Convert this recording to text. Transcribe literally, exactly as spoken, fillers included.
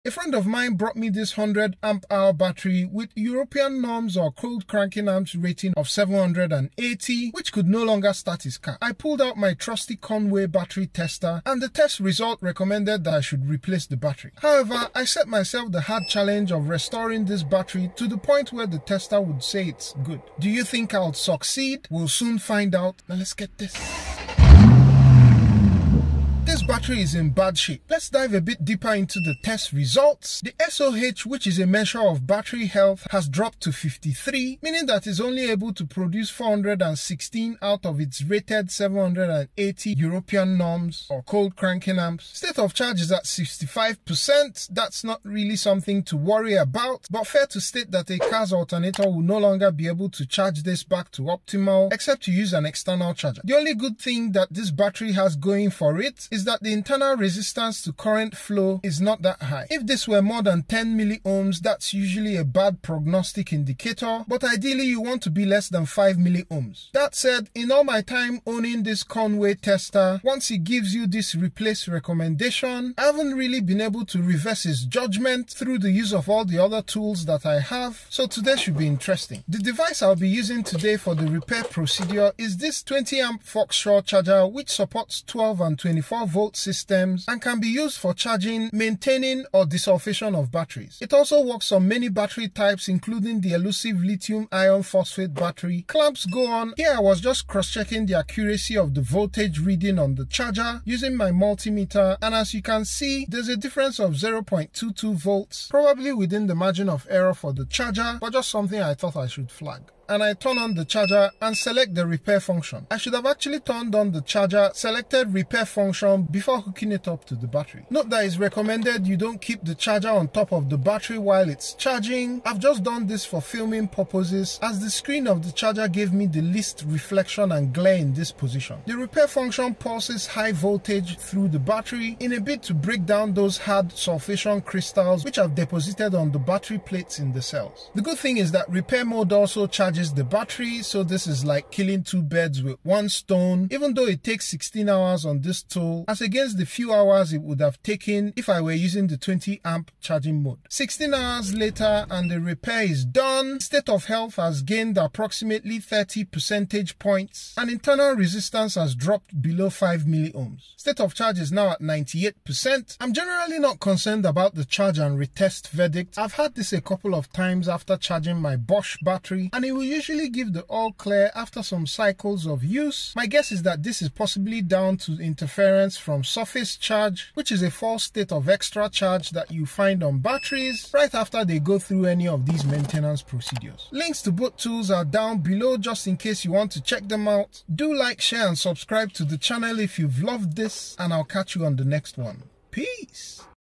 A friend of mine brought me this one hundred amp hour battery with European norms or cold cranking amps rating of seven hundred eighty, which could no longer start his car. I pulled out my trusty Conway battery tester and the test result recommended that I should replace the battery. However, I set myself the hard challenge of restoring this battery to the point where the tester would say it's good. Do you think I'll succeed? We'll soon find out. Now let's get this. This battery is in bad shape. Let's dive a bit deeper into the test results. The S O H, which is a measure of battery health, has dropped to fifty-three, meaning that it's only able to produce four hundred sixteen out of its rated seven hundred eighty European norms or cold cranking amps. State of charge is at sixty-five percent. That's not really something to worry about, but fair to state that a car's alternator will no longer be able to charge this back to optimal except to use an external charger. The only good thing that this battery has going for it is that the internal resistance to current flow is not that high. If this were more than ten milliohms, that's usually a bad prognostic indicator, but ideally you want to be less than five milliohms. That said, in all my time owning this Conway tester, once he gives you this replace recommendation, I haven't really been able to reverse his judgment through the use of all the other tools that I have, so today should be interesting. The device I'll be using today for the repair procedure is this twenty amp Foxsur charger, which supports twelve and twenty-four volt systems and can be used for charging, maintaining or desulfation of batteries. It also works on many battery types including the elusive lithium iron phosphate battery. Clamps go on. Here I was just cross-checking the accuracy of the voltage reading on the charger using my multimeter, and as you can see there's a difference of zero point two two volts, probably within the margin of error for the charger, but just something I thought I should flag. And I turn on the charger and select the repair function. I should have actually turned on the charger, selected repair function before hooking it up to the battery. Note that it's recommended you don't keep the charger on top of the battery while it's charging. I've just done this for filming purposes as the screen of the charger gave me the least reflection and glare in this position. The repair function pulses high voltage through the battery in a bit to break down those hard sulfation crystals which have deposited on the battery plates in the cells. The good thing is that repair mode also charges the battery, so this is like killing two birds with one stone, even though it takes sixteen hours on this tool as against the few hours it would have taken if I were using the twenty amp charging mode. sixteen hours later and the repair is done. State of health has gained approximately thirty percentage points and internal resistance has dropped below five milliohms. State of charge is now at ninety-eight percent. I'm generally not concerned about the charge and retest verdict. I've had this a couple of times after charging my Bosch battery and it will usually give the all clear after some cycles of use. My guess is that this is possibly down to interference from surface charge, which is a false state of extra charge that you find on batteries right after they go through any of these maintenance procedures. Links to both tools are down below just in case you want to check them out. Do like, share and subscribe to the channel if you've loved this, and I'll catch you on the next one. Peace!